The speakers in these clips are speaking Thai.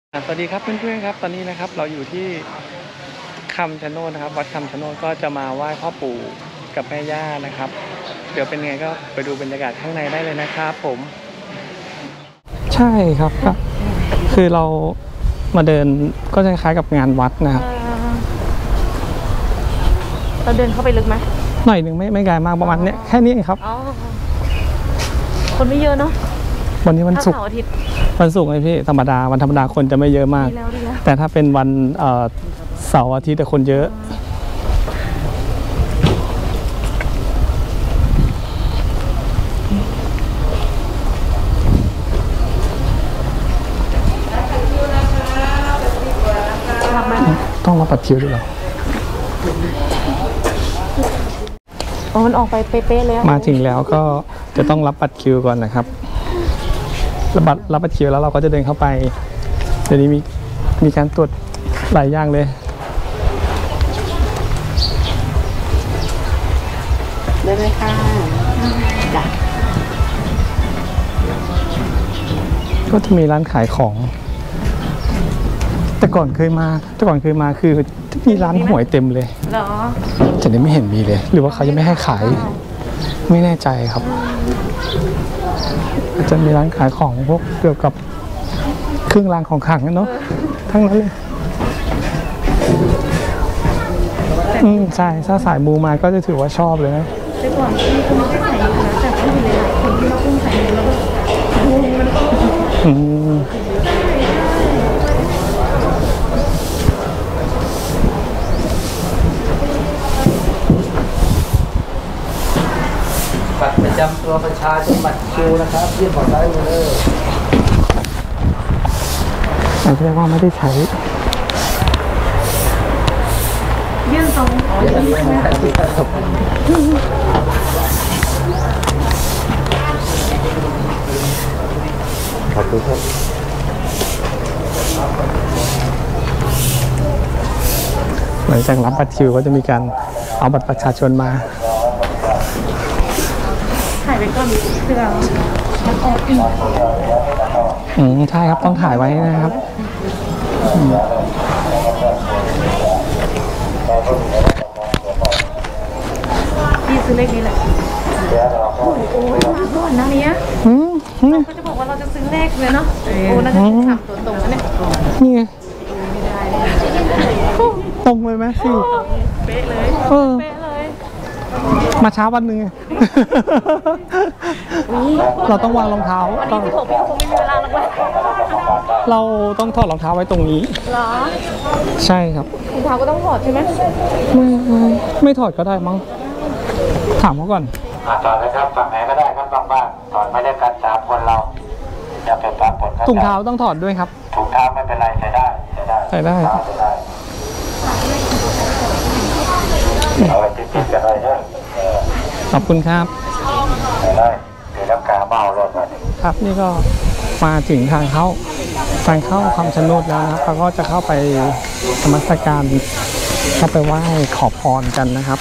สวัสดีครับเพื่อนๆครับตอนนี้นะครับเราอยู่ที่คำชะโนดนะครับวัดคำชะโนดก็จะมาไหว้พ่อปู่กับแม่ย่านะครับเดี๋ยวเป็นไงก็ไปดูบรรยากาศข้างในได้เลยนะครับผมใช่ครับก็คือเรามาเดินก็จะคล้ายกับงานวัดนะครับเราเดินเข้าไปลึกไหมหน่อยหนึ่งไม่ไกลมากประมาณเนี้ยแค่นี้เองครับคนไม่เยอะเนาะวันนี้วันศุกร์วันศุกร์ไงพี่ธรรมดาวันธรรมดาคนจะไม่เยอะมากแต่ถ้าเป็นวันเสาร์อาทิตย์แต่คนเยอะต้องมาปัดคิวด้วยเหรอมันออกไปเป๊ะๆเลยมาถึงแล้วก็จะต้องรับบัตรคิวก่อนนะครับรับบัตรคิวแล้วเราก็จะเดินเข้าไปเดี๋ยวนี้มีการตรวจหลายอย่างเลยได้ไหมคะจ้ะก็จะมีร้านขายของแต่ก่อนเคยมาคือมีร้านหวยเต็มเลยเหรอแต่นี้ไม่เห็นมีเลยหรือว่าเขายังไม่ให้ขายไม่แน่ใจครับจะมีร้านขายของพวกเกี่ยวกับเครื่องรางของขลังเนาะทั้งนั้นเลยใช่ถ้าสายมูมาก็จะถือว่าชอบเลยนะแต่ก่อนที่คุณไม่ได้ใส่นะแต่ก็มีหลายคนที่เราเพิ่งใส่แล้วก็บัตรประจำตัวประชาชนบัตรคิวนะครับยื่นบอกได้เลยเรียกว่าไม่ได้ใช้ยื่นตรงขอบคุณครับหลังจากรับบัตรคิวก็จะมีการเอาบัตรประชาชนมาถ่ายไปก่อนเพื่อมันออกอีกใช่ครับต้องถ่ายไว้นะครับพี่ซื้อเลขนี้แหละโอ้ยมาก่อนนะเนี้ยก็จะบอกว่าเราจะซื้อเลขเลยเนาะโอ้น่าจะถามตัวตรงนะเนี่ยนี่ไงตรงเลยไหมสิเป๊ะเลยเป๊ะเลยมาช้าวันหนึ่งเราต้องวางรองเท้าวันนี้16พี่คงไม่มีเวลาแล้วมั้ยเราต้องถอดรองเท้าไว้ตรงนี้เหรอใช่ครับรองเท้าก็ต้องถอดใช่ไหมไม่ถอดก็ได้มั้งถามเขาก่อนถอดเลยครับฝั่งไหนก็ได้ครับบ้างถอดไม่ได้กัน3 คนเราจะเป็น3 คนถุงเท้าต้องถอดด้วยครับถุงเท้าไม่เป็นไรใส่ได้เอาไว้ติดกันเลยนะขอบคุณครับได้เดี๋ยวน้ำกาเมาเลยครับนี่ก็มาถึงทางเข้าคำชะโนดแล้วนะครับเราก็จะเข้าไปนมัสการเข้าไปไหว้ขอพรกันนะครับ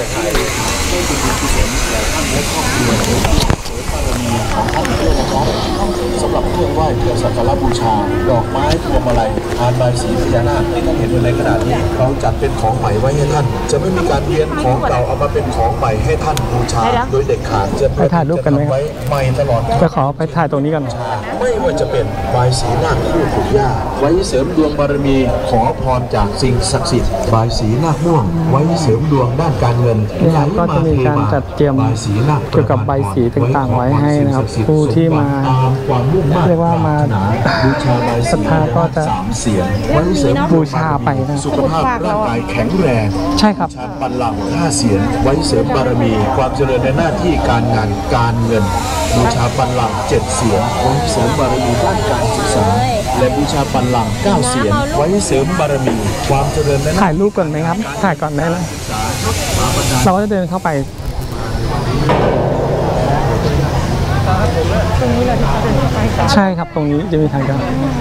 สำหรับเครื่องไหว้เครื่องสักการะบูชาดอกไม้พวงมาลัยพานบายสีพญานาคที่ท่านเห็นอยู่ในขณะนี้เราจัดเป็นของใหม่ไว้ให้ท่านจะไม่มีการเวียนของเก่าเอามาเป็นของใหม่ให้ท่านบูชาโดยเด็ดขาดจะไปถ่ายรูปกันไหมครับใหม่ตลอดจะขอไปถ่ายตรงนี้กันไม่ว่าจะเป็นบายสีนาคคู่ปู่ย่าไว้เสริมดวงบารมีขอพรจากสิ่งศักดิ์สิทธิ์บายสีนาคม่วงไว้เสริมดวงด้านการเงินก็จะมีการจัดเตรียมเกี่ยวกับใบสีต่างๆไว้ให้นะครับผู้ที่มาเรียกว่ามาศรัทธาก็จะบูชาไปนะสุขภาพร่างกายแข็งแรงใช่ครับบัลลังก์5 เสียรไว้เสริมบารมีความเจริญในหน้าที่การงานการเงินบูชาบัลลังก์7 เสียรไว้เสริมบารมีด้านการศึกษาและบูชาบัลลังก์9 เสียรไว้เสริมบารมีความเจริญในถ่ายรูปก่อนไหมครับถ่ายก่อนได้เลยเราก็จะเดินเข้าไปตรงนี้เราจะเดินเข้าไปใช่ครับตรงนี้จะมีทางเดิน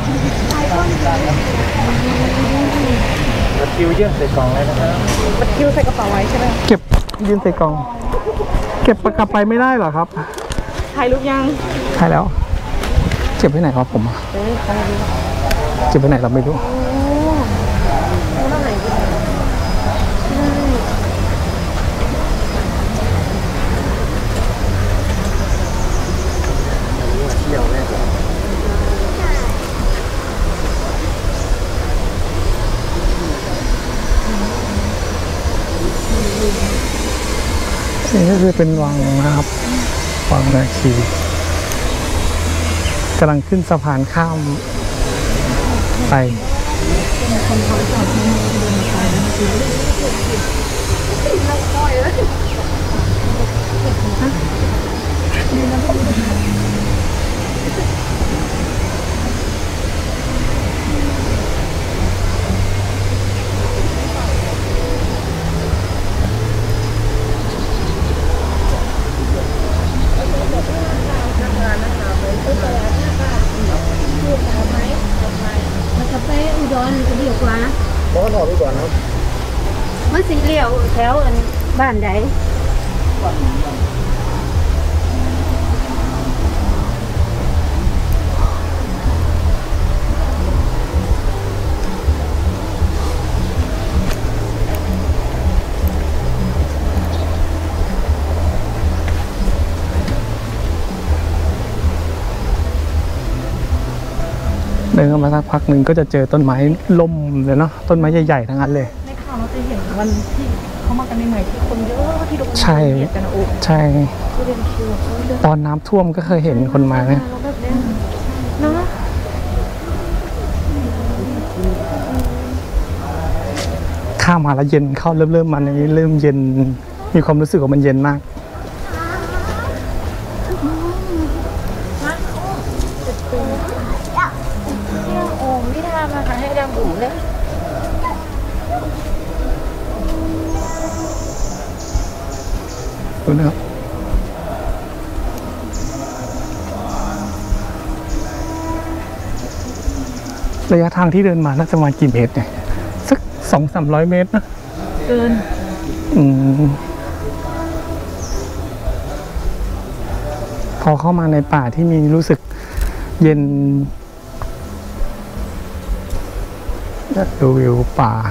บัตรคิวยื่นใส่กล่องเลยนะครับบัตรคิวใส่กระเป๋าไว้ใช่ไหมเก็บยื่นใส่กล่องเก็บกลับไปไม่ได้หรอครับถ่ายรูปยังถ่ายแล้วเก็บไว้ไหนครับผมจะไปไหนเราไม่รู้นี่ก็คือเป็นวังนะครับวังนาคีกำลังขึ้นสะพานข้ามไปมันสีเหลี่ยวแถวบ้านใดเดินเข้ามาสักพักหนึ่งก็จะเจอต้นไม้ล่มเลยเนาะต้นไม้ใหญ่ๆทั้งนั้นเลยในข่าวเราจะเห็นวันที่เขามากันใหม่ๆที่คนเยอะที่โดนใช่กันโอ้ใช่ตอนน้ำท่วมก็เคยเห็นคนมาเนี่ยเนาะข้ามมาแล้วเย็นเข้าเริ่มมันนี้เริ่มเย็นมีความรู้สึกว่ามันเย็นมากโอ่งที่ทำนะคะให้ดำบุ๋มเลยดูนะครับระยะทางที่เดินมาน่าจะประมาณกี่เมตรเนี่ยสัก200-300 เมตรนะเกินพอเข้ามาในป่าที่มีรู้สึกเย็นดูวิวป่า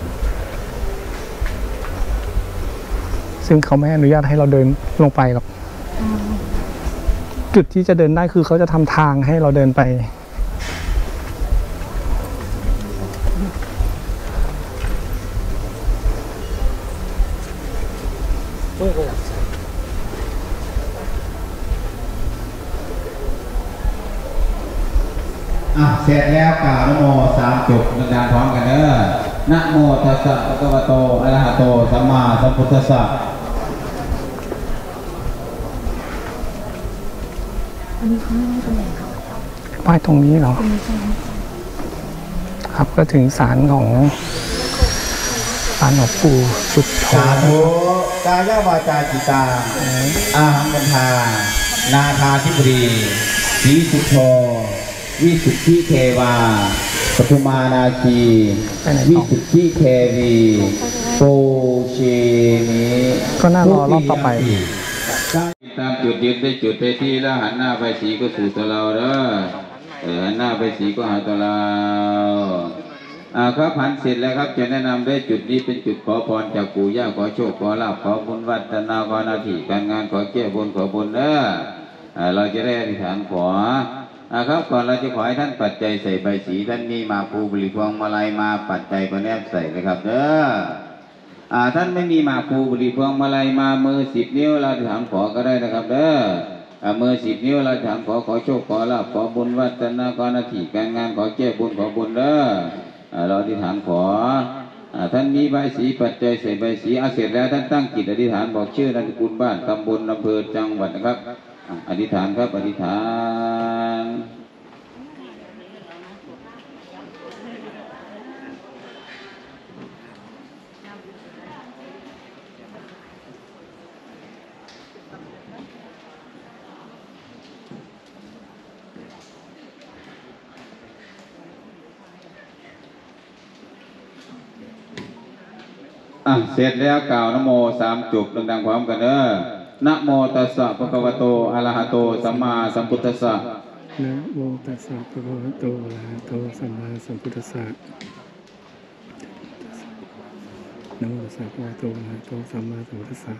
ซึ่งเขาไม่อนุญาตให้เราเดินลงไปหรอกจุดที่จะเดินได้คือเขาจะทำทางให้เราเดินไปเสร็จแล้วกล่าวนะโม3 จบดังๆพร้อมกันเด้อนะโมตัสสะภะคะวะโตอะระหะโตสัมมาสัมพุทธัสสะป้ายตรงนี้เหรอครับก็ถึงศาลของปู่สุดทองสาธุกายาวาจาจิตาอาหังคันธานาคาธิบดีศรีสุโธวิสุทธิเทวาปฐุมานาคีวิสุทธิเทวีโปชีนิก็น่ารอรอบต่อไปตามจุดยืนได้จุดไปที่แล้วหันหน้าไปสีก็สู่ตัวเราเด้อหันหน้าไปสีก็หาตัวเราครับพันเสร็จแล้วครับจะแนะนำได้จุดนี้เป็นจุดขอพรจากปู่ย่าขอโชคขอลาภขอบุญวัฒนาขอหน้าที่การงานขอแก้บนขอบุญเด้อเราจะได้อธิษฐานขอครับก่อนเราจะขอให้ท่านปัจจัยใส่ใบสีท่านมีมาภูบริพวงมาลัยมาปัจจัยก็แนบใส่เลยครับเด้อท่านไม่มีมาภูบริพวงมาลัยมามือ10 นิ้วเราอธิษฐานขอก็ได้นะครับเด้อมือ10 นิ้วเราอธิษฐานขอโชคขอลาภขอบุญวัฒนาขอหน้าที่การงานขอแก้บุญขอบุญเด้อเราอธิษฐานขอท่านมีใบสีปัจจัยใส่ใบสีเสร็จแล้วท่านตั้งจิตอธิษฐานบอกชื่อนามสกุลบ้านตำบลอำเภอจังหวัดนะครับอธิษฐานครับอธิษฐานเสร็จแล้วกล่าวนะโม3 จบดังๆพร้อมกันเด้อนะโมตัสสะภะคะวะโตอะระหะโตสัมมาสัมพุทธัสสะนะโมตัสสะภะคะวะโตอะระหะโตสัมมาสัมพุทธัสสะนะโมตัสสะภะคะวะโตอะระหะโตสัมมาสัมพุทธัสสะ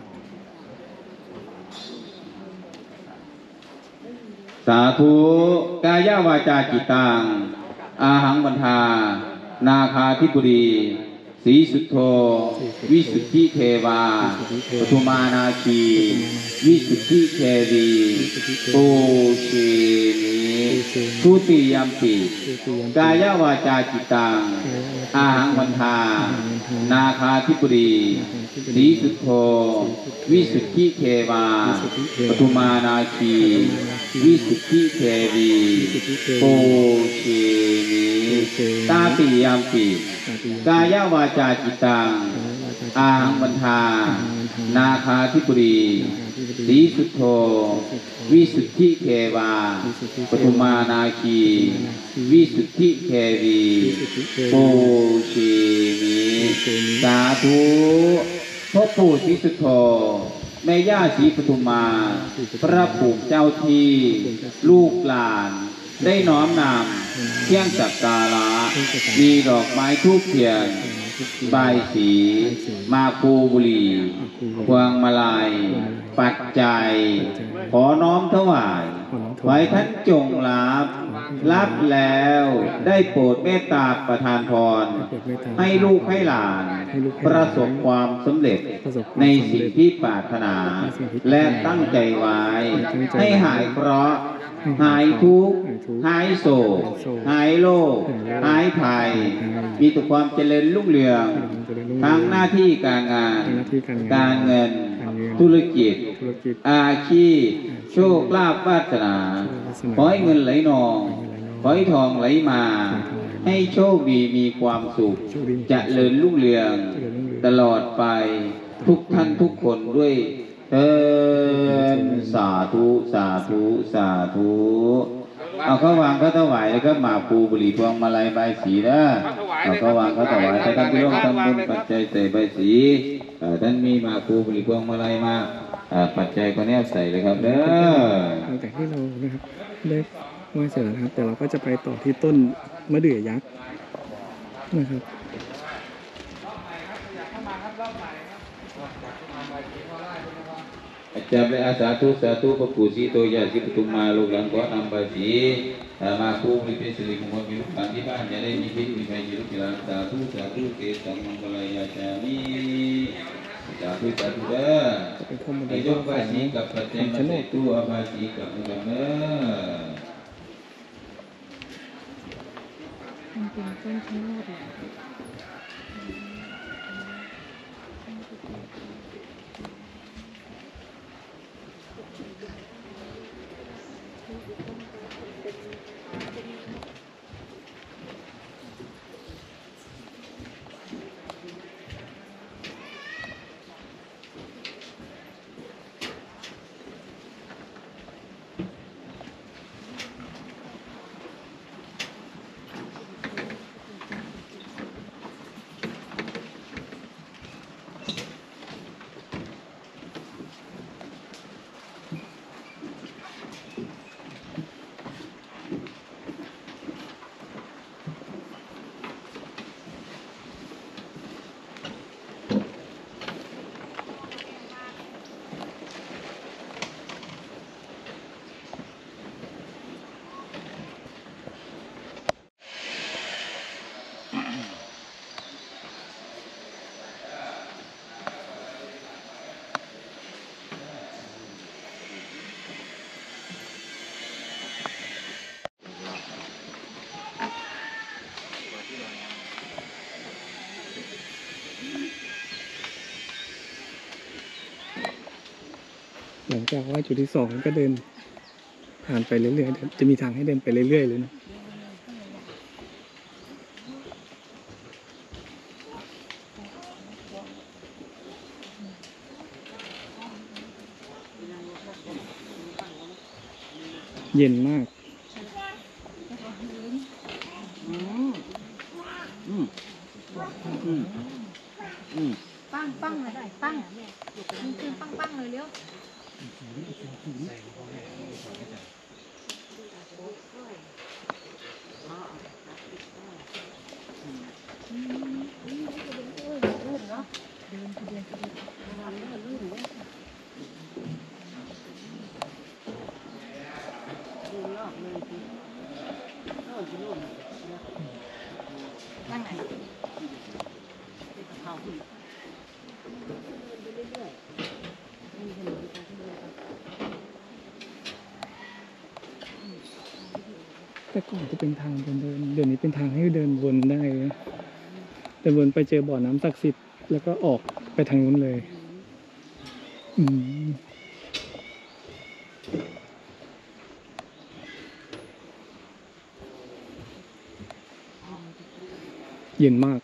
สาธุกายาวาจาจิตตังอาหังวันทานาคาธิปุรีสีสุทโธวิสุทธิเทวาปทุมานาคีวิสุทธิเทวีปูชีมิทุติยมปิกายาวาจาจิตตังอาหังวันทานาคาธิปุรีสีสุทโธวิสุทธิเทวาปทุมานาคีวิสุทธิเทวีปูชีมิตาติยมปิกายาวาจาจิตตังอาหังวันทานาคาธิปุรีสีสุทโธวิสุทธิเทวาปทุมานาคีวิสุทธิเทวีปูชีมิสาธุพ่อปู่ศรีสุทโธแม่ย่าศรีปทุมมาพระภูมิเจ้าที่ลูกหลานได้น้อมนำเครื่องสักการะมีดอกไม้ธูปเทียนใบายสีมาคูบุรีพวงมาลัยปัจจัยขอน้อมถวายไว้ท่านจงรับแล้วได้โปรดเมตตาประทานพรให้ลูกให้หลานประสบความสำเร็จในสิ่งที่ปรารถนาและตั้งใจไว้ให้หายเคราะห์หายทุกข์หายโศกหายโรคหายภัยมีแต่ความเจริญรุ่งเรืองทั้งหน้าที่การงานการเงินธุรกิจอาชีพโชคลาภวาสนาขอให้เงินไหลนองขอให้ทองไหลมาให้โชคดีมีความสุขเจริญรุ่งเรืองตลอดไปทุกท่านทุกคนด้วยสาธุสาธุสาธุเอาเข้าวางก็ถวายแล้วก็หมากภูบุหรี่พวงมาลัยใบสีนะเอาเข้าวางก็ถวายแต่ท่านที่ร่วมทำบุญปัจจัยใส่ใบสีท่านมีหมากภูบุหรี่พวงมาลัยมาปัจจัยก็แนบใส่เลยครับเด้อหลังจากที่เรานะครับได้ไหว้เสร็จแล้วนะครับแต่เราก็จะไปต่อที่ต้นมะเดื่อยักษ์นะครับจะไปอาสาธุสาธุพระปู่ศรีโตยาศรีปทุมมาลูกหลานขอนำใบสีมาคู่มีเป็นสิริมงคลมีลูกหลานที่บ้านจะได้มีพิษมีภัยมีลูกหลานสาธุสาธุเกสังมังคลายาจามิสาธุสาธุเด้อให้ยกใบสีกับปัจจัยมาใส่ตู้เอาใบสีกับมือเด้อมันเป็นต้นชะโนดเลยหลังจากว่าจุดที่2ก็เดินผ่านไปเรื่อยๆจะมีทางให้เดินไปเรื่อยๆเลยนะเย็นมากปั้งมาได้ปั้งมันคือปั้งเลยเร็วนั่งไหนแต่ก่อนจะเป็นทางเดินเดี๋ยวนี้เป็นทางให้เดินวนได้นะเดินวนไปเจอบ่อน้ำศักดิ์สิทธิ์แล้วก็ออกไปทางนู้นเลย อืมเย็นมาก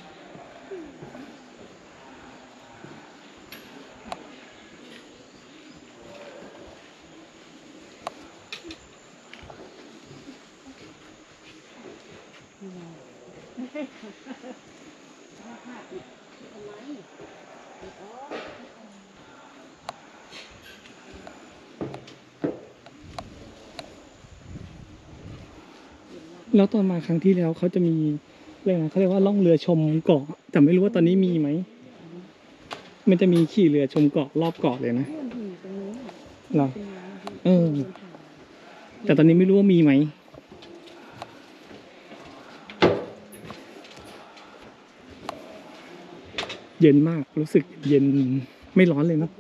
แล้วตอนมาครั้งที่แล้วเขาจะมีเรียกนะเขาเรียกว่าล่องเรือชมเกาะแต่ไม่รู้ว่าตอนนี้มีไหม มันจะมีขี่เรือชมเกาะรอบเกาะเลยนะเหรอแต่ตอนนี้ไม่รู้ว่ามีไหม เย็นมากรู้สึกเย็นไม่ร้อนเลยเนอะ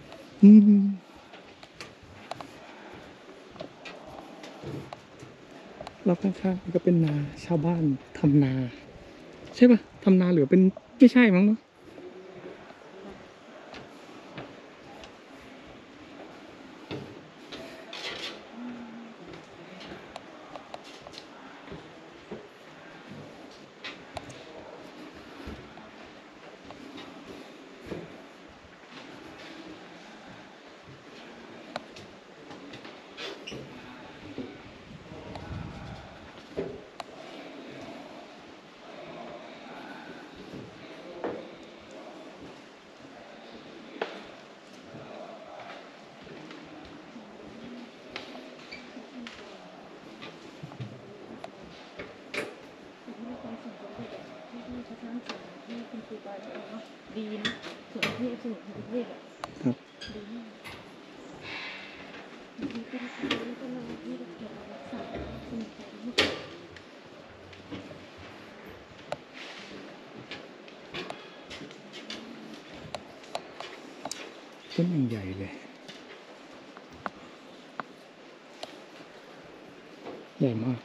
รอบข้างๆก็เป็นนาชาวบ้านทำนา ใช่ปะทำนาหรือเป็นไม่ใช่มั้งเนาะดีนะส่วนเทพส่วนเทพครับดีมากดีก็รักษาแล้วก็เราที่รักษาสมุนไพรทั้งหมดต้นอย่างใหญ่เลยใหญ่มาก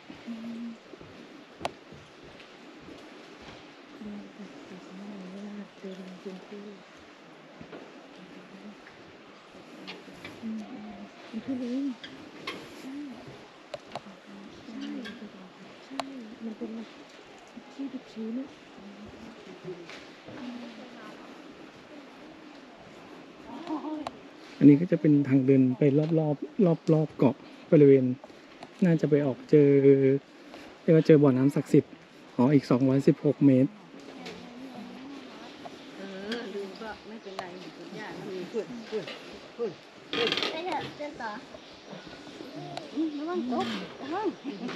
มันเป็นที่ดิบชื้นอันนี้ก็จะเป็นทางเดินไปรอบเกาะบริเวณน่าจะไปออกเจอเรียกว่าเจอบ่อน้ำศักดิ์สิทธิ์อีก216 เมตรลืมก็ไม่เป็นไรคุณย่ามีไปเถอะเต้นต่อระวังตกระวัง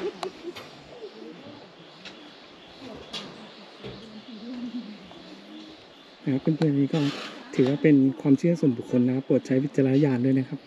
นะครับเพื่อนๆนี้ก็ถือว่าเป็นความเชื่อส่วนบุคคลนะครับโปรดใช้วิจารณญาณด้วยนะครับ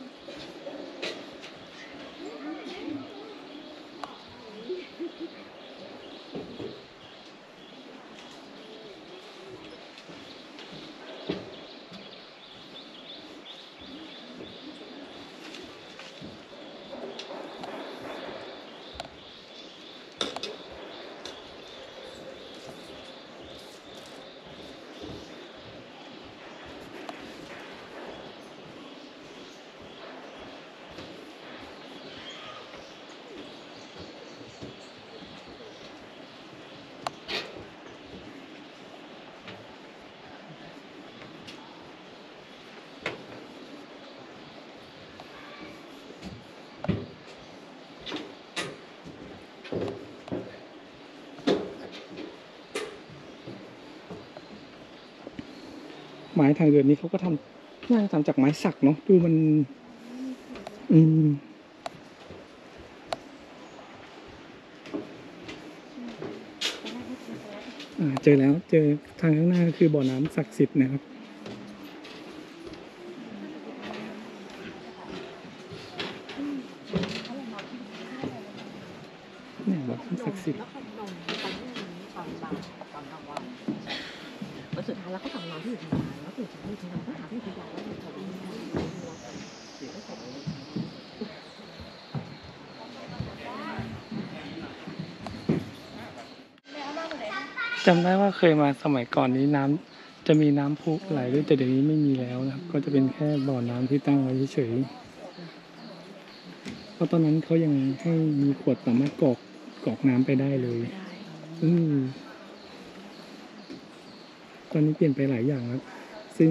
ไม้ทางเดินนี้เขาก็น่าจะทำจากไม้สักเนาะดูมันเจอแล้วเจอทางข้างหน้าก็คือบ่อน้ำศักดิ์สิทธิ์นะครับศักดิ์สิทธิ์แล้วก็นอนตอนนี้ตอนบ่ายตอนกลางวันวันสุดท้ายแล้วก็กลับมานอนที่อุทยานแล้วตื่นเช้าที่อุทยานก็หาที่อุทยานแล้วมันจะมีอะไรอยู่ก็ใส่ไปเลยจำได้ว่าเคยมาสมัยก่อนนี้น้ำจะมีน้ำพุไหลด้วยแต่เดี๋ยวนี้ไม่มีแล้วนะครับ ก็จะเป็นแค่บ่อน้ำที่ตั้งไว้เฉยๆเพราะตอนนั้นเขายังให้มีขวดสามารถกรอกน้ำไปได้เลยตอนนี้เปลี่ยนไปหลายอย่างครับซึ่ง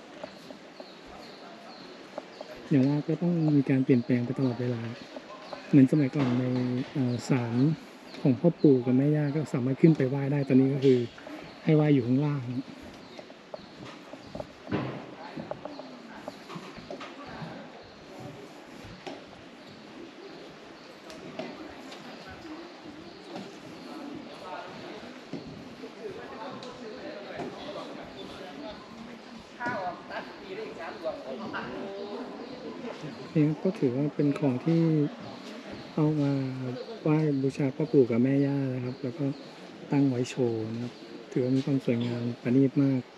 อย่างว่าก็ต้องมีการเปลี่ยนแปลงไปตลอดเวลาเหมือนสมัยก่อนในศาลของพ่อปู่กับแม่ย่าก็สามารถขึ้นไปไหว้ได้ตอนนี้ก็คือให้ไหว้อยู่ข้างล่างนี่ก็ถือว่าเป็นของที่เอามาไหว้บูชาพ่อปู่กับแม่ย่านะครับแล้วก็ตั้งไว้โชว์นะครับถือว่ามีความสวยงามประณีตมาก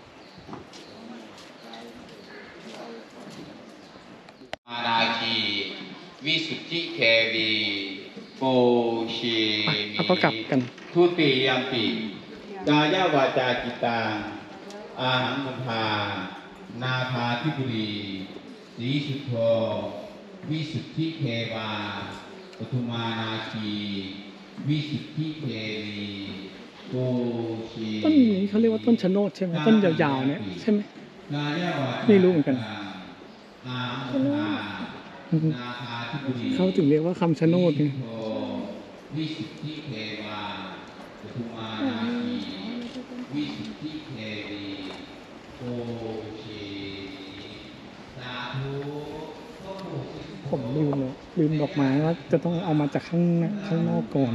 อานาคีวิสุทธิเควีโปชีมีแล้วก็กลับกันทุติยัมปิกายาวาจาจิตังอาหังมุทานาคาธิปุรีสีสุทโธวิสุทธิเทวาปทุมานาคีวิสุทธิเทวีโปชีต้นนี้เขาเรียกว่าต้นชะโนดใช่ไหมต้นยาวๆเนี่ยใช่ไหมไม่รู้เหมือนกันเขาถึงเรียกว่าคำชะโนดไงวิสุทธิเทวาปทุมานาคีวิสุทธิเทวีโปชีสาธุผมลืมดอกไม้ว่าจะต้องเอามาจากข้างนอกก่อน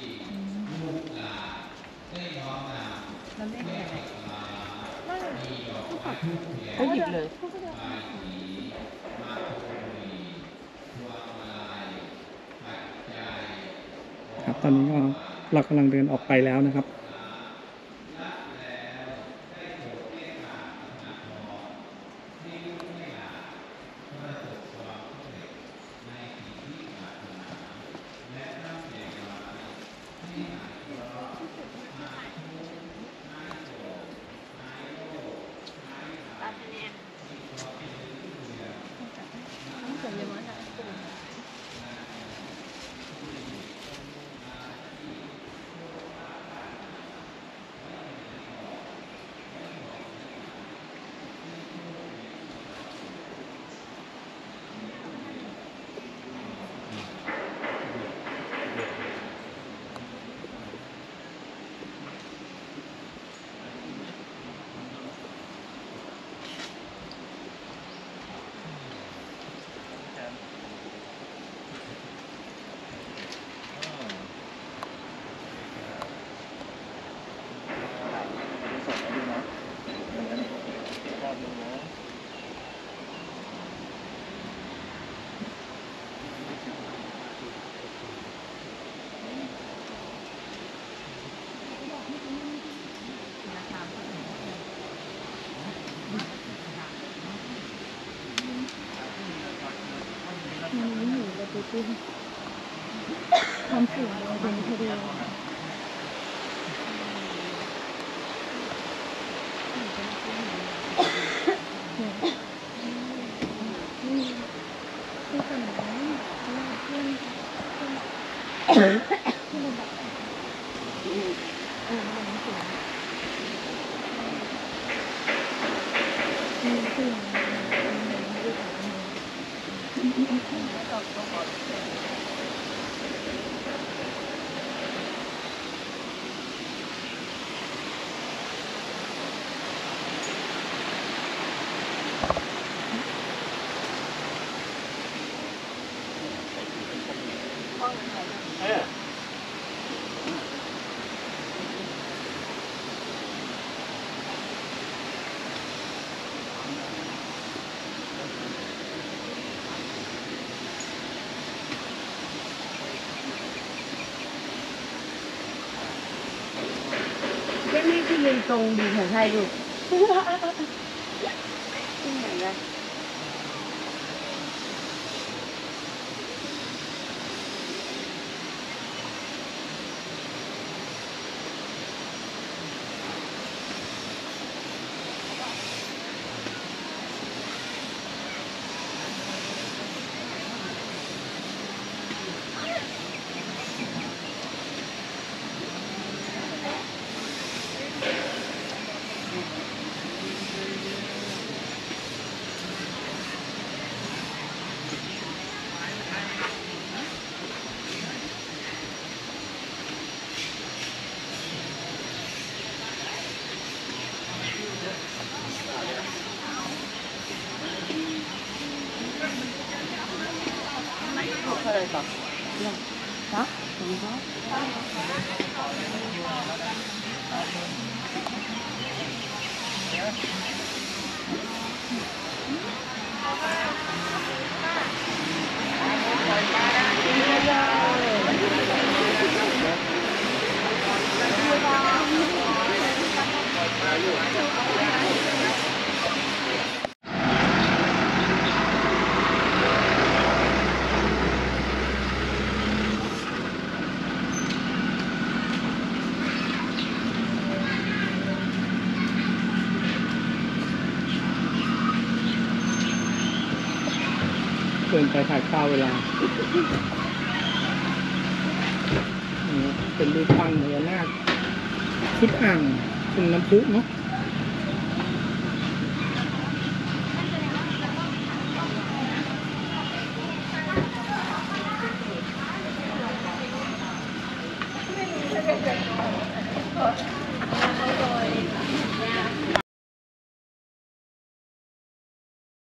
ก็หยิบเลยครับตอนนี้ก็เรากำลังเดินออกไปแล้วนะครับความสูงเราเป็นพอดียืนตรงดีของไทยอยู่เห็นไหมเกินไปถ่ายข้าวเวลาเป็นรูปปั้นพญานาคทิศอ่างเป็นน้ำพุเนาะ